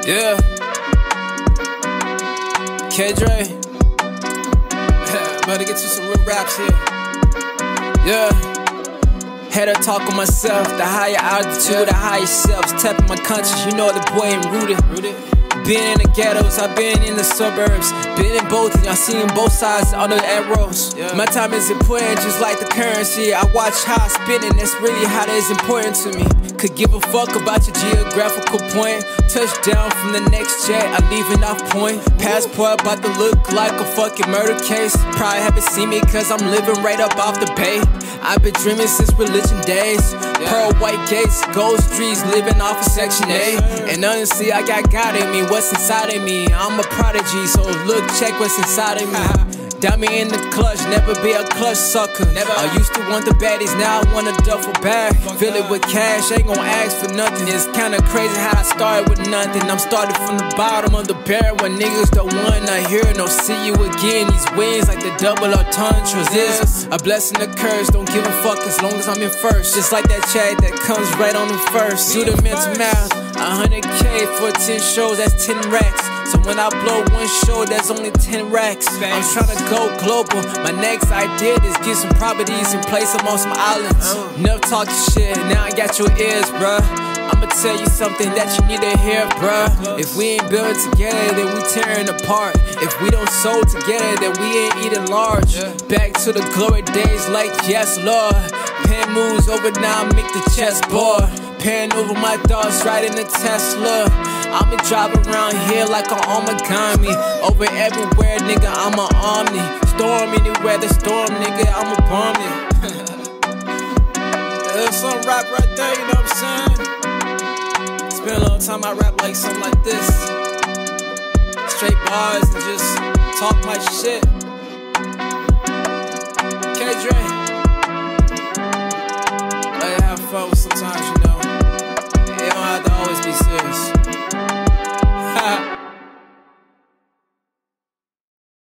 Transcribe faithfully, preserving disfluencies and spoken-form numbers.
Yeah. K Dre. Better get you some real raps here. Yeah. Had a talk with myself, the higher altitude, yeah. The higher selves, tapping my conscience, you know the boy ain't rooted. rooted. Been in the ghettos, I've been in the suburbs. Been in both, and I seen both sides on the arrows. Yeah. My time is important, just like the currency. I watch how I spend it, that's really how that is important to me. Could give a fuck about your geographical point. Touchdown from the next jet, I leaving off point. Passport about to look like a fucking murder case. Probably haven't seen me cause I'm living right up off the bay. I've been dreaming since religion days. Yeah. Pearl white gates, gold streets, living off of Section eight. And honestly, I got God in me, what's inside of me. I'm a prodigy, so look, check what's inside of me. Diamond in the clutch, never be a clutch sucker. Never. I used to want the baddies, now I want a duffel bag. Fill it with cash, ain't gon' ask for nothing. It's kinda crazy how I started with nothing. I'm started from the bottom of the barrel when niggas don't want to hear no see you again. These wins like the double entendres. Is a blessing, a curse, don't give a fuck as long as I'm in first. Just like that check that comes right on the first. Do the mental math, one hundred K for ten shows, that's ten racks. So when I blow one show, that's only ten racks. I'm tryna go global. My next idea is get some properties and place them on some islands. Never talking shit, now I got your ears, bruh. I'ma tell you something that you need to hear, bruh. If we ain't building together, then we tearing apart. If we don't soul together, then we ain't eating large. Back to the glory days like yes, Lord. Pen moves over now, make the chessboard. Pen over my thoughts, right in the Tesla. I'ma drive around here like an Omegami. Over everywhere, nigga, I'm an Omni. Storm anywhere, the storm, nigga, I'm a bomb it. There's some rap right there, you know what I'm saying? It's been a long time I rap like something like this. Straight bars and just talk my shit. K Dre.